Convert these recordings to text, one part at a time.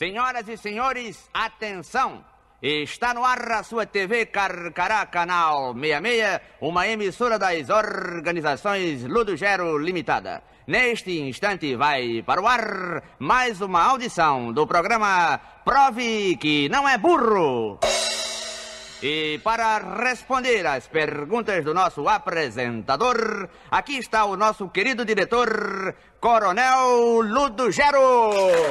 Senhoras e senhores, atenção! Está no ar a sua TV Carcará, canal 66, uma emissora das organizações Ludogero Limitada. Neste instante vai para o ar mais uma audição do programa Prove que não é burro. E para responder às perguntas do nosso apresentador, aqui está o nosso querido diretor, Coronel Ludogero.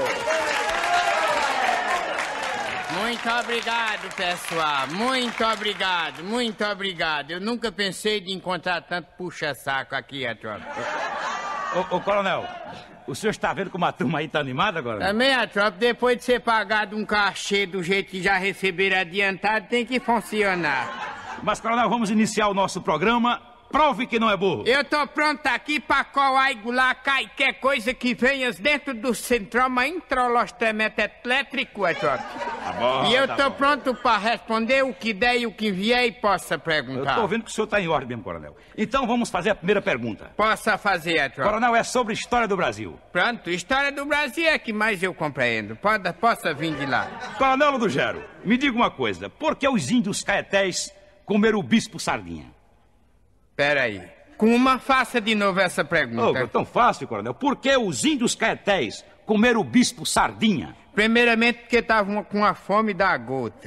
Muito obrigado, pessoal. Muito obrigado, muito obrigado. Eu nunca pensei de encontrar tanto puxa-saco aqui, a tropa. Ô, Coronel, o senhor está vendo como a turma aí está animada agora? Também, a tropa, depois de ser pagado um cachê do jeito que já receberam adiantado, tem que funcionar. Mas, Coronel, vamos iniciar o nosso programa. Prove que não é burro. Eu tô pronto aqui pra coagular qualquer coisa que venha dentro do centroma intralostamento elétrico, a tropa. Tá bom, e eu tô pronto pra responder o que der e o que vier e possa perguntar. Eu tô vendo que o senhor tá em ordem mesmo, Coronel. Então vamos fazer a primeira pergunta. Possa fazer, a tropa. Coronel, é sobre história do Brasil. Pronto, história do Brasil é que mais eu compreendo. Possa vir de lá. Coronel Ludogero, me diga uma coisa. Por que os índios caetés comeram o bispo sardinha? Peraí. Kuma, faça de novo essa pergunta. É tão fácil, Coronel. Por que os índios caetés comeram o bispo sardinha? Primeiramente, porque estavam com a fome da gota.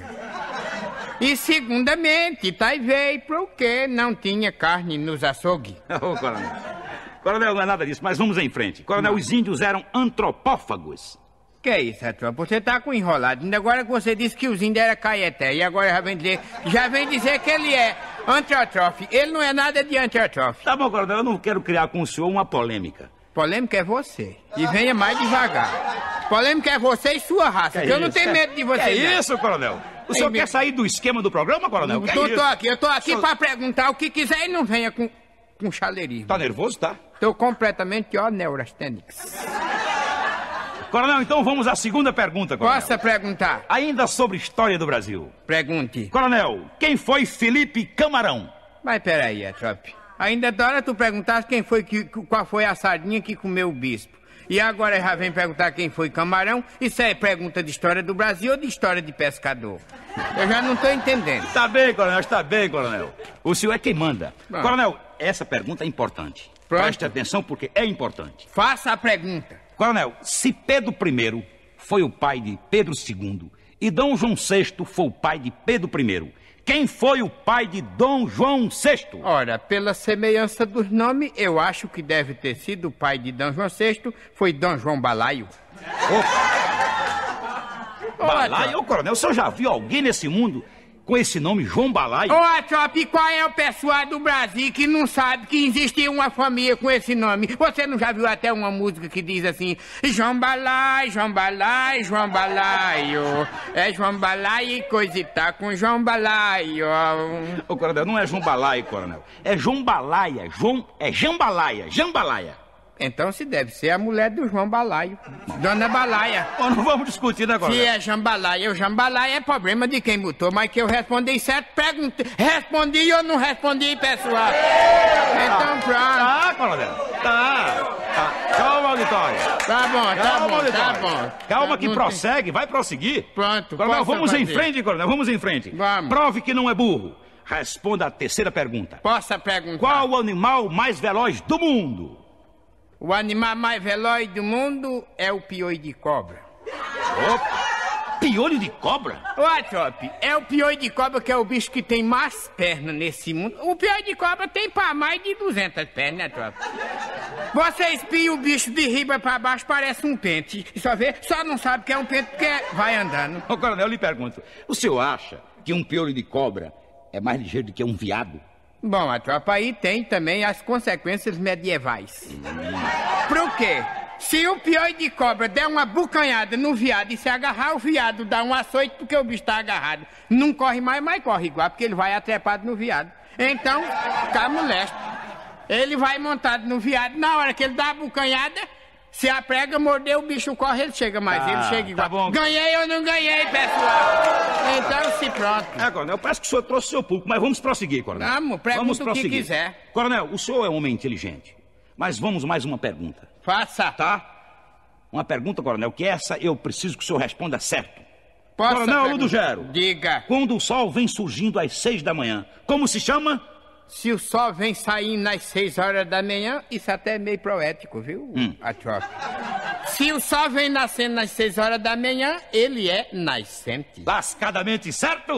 E segundamente, veio porque não tinha carne nos açougues. Ô, Coronel. Coronel, não é nada disso, mas vamos em frente. Coronel, os índios eram antropófagos. Que é isso, tropa? Você tá com enrolado. Ainda agora que você disse que os índios eram caeté. E agora já vem dizer que ele é antrófico. Ele não é nada de antrófico. Tá bom, Coronel, eu não quero criar com o senhor uma polêmica. Polêmica é você. E venha mais devagar. Polêmica é você e sua raça. Que eu não tenho medo de você. É isso, Coronel? O senhor quer sair do esquema do programa, Coronel? Eu tô aqui pra perguntar o que quiser e não venha com chaleirismo. Tá nervoso, tá? Tô completamente neurastênico. Coronel, então vamos à segunda pergunta, Coronel. Possa perguntar. Ainda sobre história do Brasil. Pergunte. Coronel, quem foi Felipe Camarão? Mas peraí, tropa. Ainda da hora tu perguntasse qual foi a sardinha que comeu o bispo. E agora já vem perguntar quem foi Camarão. Isso é pergunta de história do Brasil ou de história de pescador? Eu já não tô entendendo. Está bem, Coronel. O senhor é quem manda. Bom. Coronel, essa pergunta é importante. Pronto. Preste atenção porque é importante. Faça a pergunta. Coronel, se Pedro I foi o pai de Pedro II e Dom João VI foi o pai de Pedro I, quem foi o pai de Dom João VI? Ora, pela semelhança dos nomes, eu acho que deve ter sido o pai de Dom João VI, foi Dom João Balaio. Balaio? Ô, Coronel, o senhor já viu alguém nesse mundo com esse nome, João Balaio? Tropa, qual é o pessoal do Brasil que não sabe que existia uma família com esse nome? Você não já viu até uma música que diz assim, João Balaio, João Balaio, João Balaio. É João Balaio e coisa e tá com João Balaio. Ô, Coronel, não é João Balaio, Coronel. É João Balaia. É Jambalaia, Jambalaia. Então se deve ser a mulher do João Balaio, Dona Balaia. Não vamos discutir agora. Se é Jambalaia ou Jambalaia é problema de quem botou, mas que eu respondi certo, respondi ou não respondi, pessoal. Então pronto. Tá, Coronel. Tá. Calma, auditório. Tá bom. Calma que prossegue, vai prosseguir. Pronto. Coronel, vamos em frente, Coronel, vamos em frente. Vamos. Prove que não é burro. Responda a terceira pergunta. Possa perguntar. Qual o animal mais veloz do mundo? O animal mais veloz do mundo é o piolho de cobra. Opa! Piolho de cobra? Tropa, é o piolho de cobra que é o bicho que tem mais pernas nesse mundo. O piolho de cobra tem para mais de 200 pernas, né, tropa? Você espia o bicho de riba para baixo, parece um pente. Só não sabe que é um pente porque vai andando. Ô, Coronel, eu lhe pergunto, o senhor acha que um piolho de cobra é mais ligeiro do que um veado? Bom, a tropa aí tem também as consequências medievais. Por quê? Se o piolho de cobra der uma bucanhada no veado e se agarrar o veado, dá um açoite porque o bicho tá agarrado. Não corre mais, mas corre igual, porque ele vai atrepado no veado. Então, fica molesto. Ele vai montado no veado, na hora que ele dá a bucanhada, se a prega morder, o bicho corre, ele chega mais. Ele chega igual. Tá bom. Ganhei ou não ganhei, pessoal? Então, se pronto. Coronel, parece que o senhor trouxe o seu público, mas vamos prosseguir, Coronel. Vamos, pergunta o que quiser. Coronel, o senhor é um homem inteligente, mas vamos mais uma pergunta. Faça. Tá? uma pergunta, coronel, que essa eu preciso que o senhor responda certo. Posso Coronel perguntar? Ludogero. Diga. Quando o sol vem surgindo às 6 da manhã, como se chama? Se o sol vem saindo às 6 horas da manhã, isso até é meio poético, viu, Atiope? Se o sol vem nascendo às 6 horas da manhã, ele é nascente. Lascadamente certo?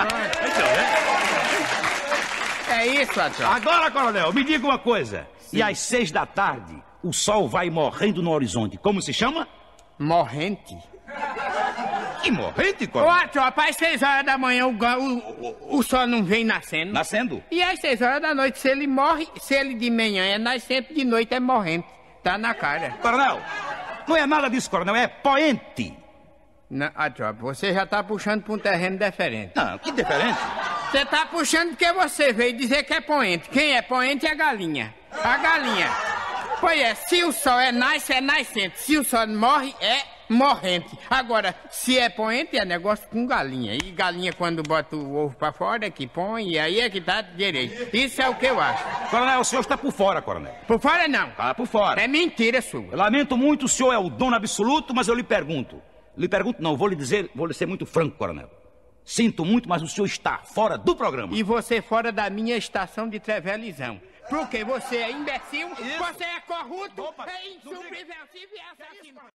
É isso, Atiope. Agora, coronel, me diga uma coisa. E às 6 da tarde, o sol vai morrendo no horizonte. Como se chama? Morrente. Que morrente, Ô, coronel? Atiope, às 6 horas da manhã o sol não vem nascendo. Nascendo? E às 6 horas da noite, se ele morre, se ele de manhã é nascente, de noite é morrente. Tá na cara. Coronel, não é nada disso, coronel, é poente. Não, Atiope, você já tá puxando pra um terreno diferente. Não, que diferente. Você tá puxando porque você veio dizer que é poente. Quem é poente é a galinha. A galinha. Pois é, se o sol é nascente. Se o sol morre, é morrente. Agora, se é poente, é negócio com galinha. E galinha, quando bota o ovo pra fora, é que põe, e aí é que tá direito. Isso é o que eu acho. Coronel, o senhor está por fora, coronel. Por fora, não. Tá por fora. É mentira sua. Eu lamento muito, o senhor é o dono absoluto, mas eu lhe pergunto. Não, vou lhe ser muito franco, coronel. Sinto muito, mas o senhor está fora do programa. E você fora da minha estação de televisão. Porque você é imbecil, você é corrupto, é insubversível e assassino.